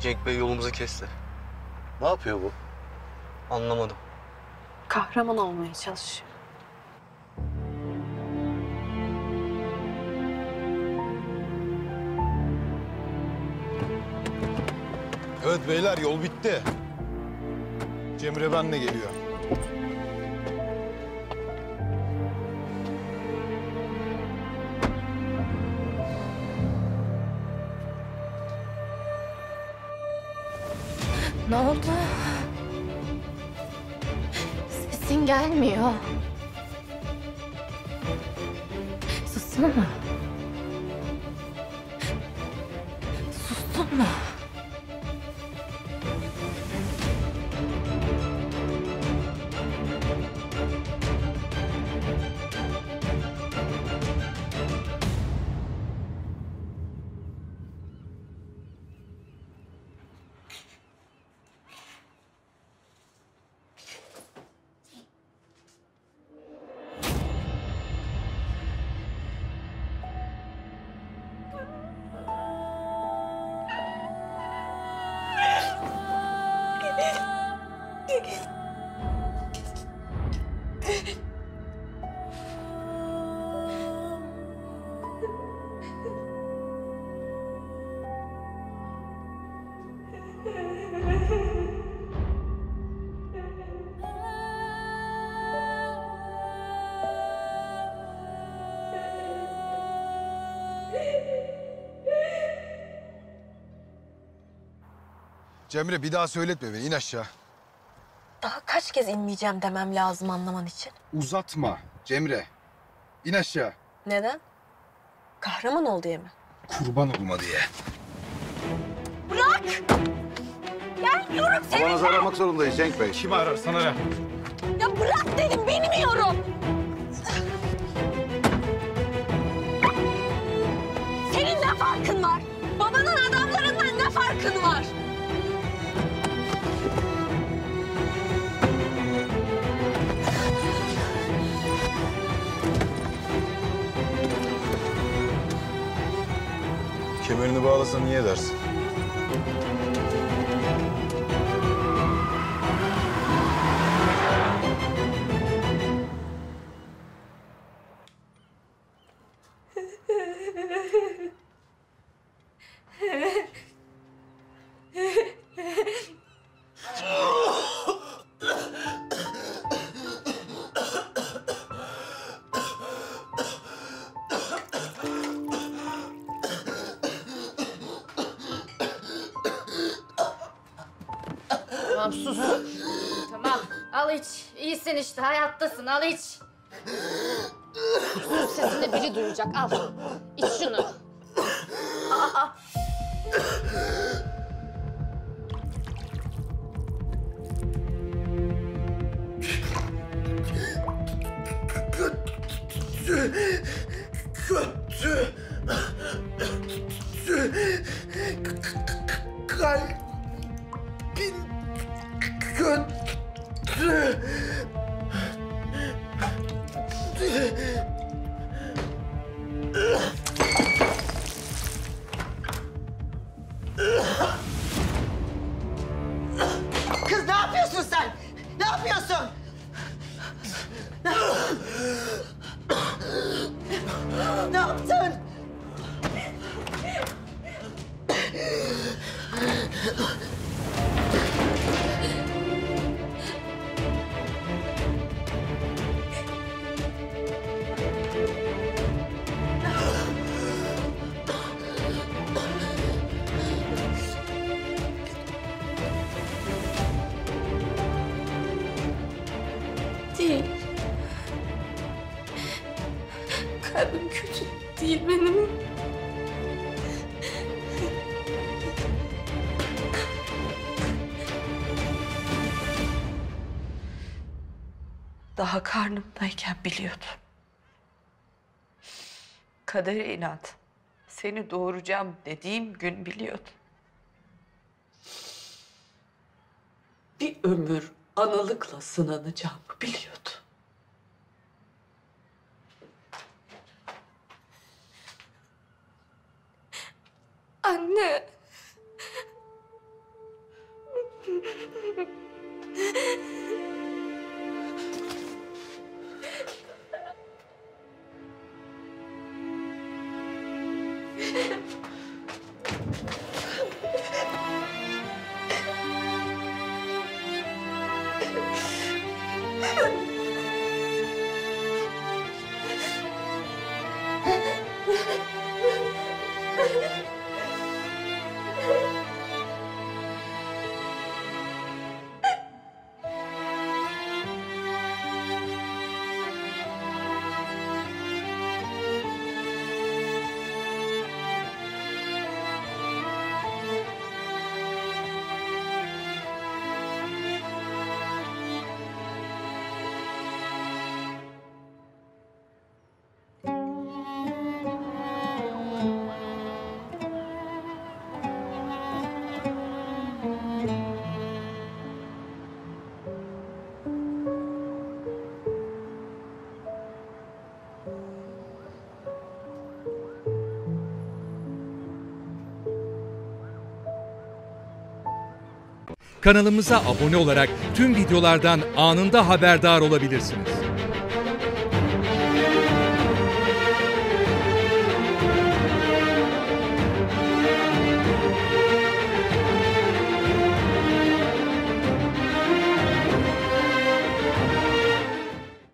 Cenk Bey yolumuzu kesti. Ne yapıyor bu? Anlamadım. Kahraman olmaya çalışıyor. Evet beyler, yol bitti. Cemre benle geliyor. Ne oldu? Sesin gelmiyor. Sustun mu? Sustun mu? Cemre bir daha söyletme beni, in aşağı. Daha kaç kez inmeyeceğim demem lazım anlaman için. Uzatma Cemre. İn aşağı. Neden? Kahraman ol diye mi? Kurban olma diye. Bırak! Gelmiyorum seni! Babanızı aramak zorundayız Cenk Bey. Kimi ararsan ara. Ya bırak dedim, bilmiyorum! Senin ne farkın var? Babanın adamlarından ne farkın var? Kemerini bağlasan niye dersin? Tamam sus. Tamam al iç. İyisin işte hayattasın al iç. Sus sesini biri duyacak al. İç şunu. Aa. Kalbin kötü. Kız ne yapıyorsun sen? Ne yapıyorsun? Ne yaptın? Değil. Kalbim kötü değil benim. Daha karnımdayken biliyordum. Kadere inat. Seni doğuracağım dediğim gün biliyordum. Bir ömür analıkla sınanacağımı biliyordu. Anne. Kanalımıza abone olarak tüm videolardan anında haberdar olabilirsiniz.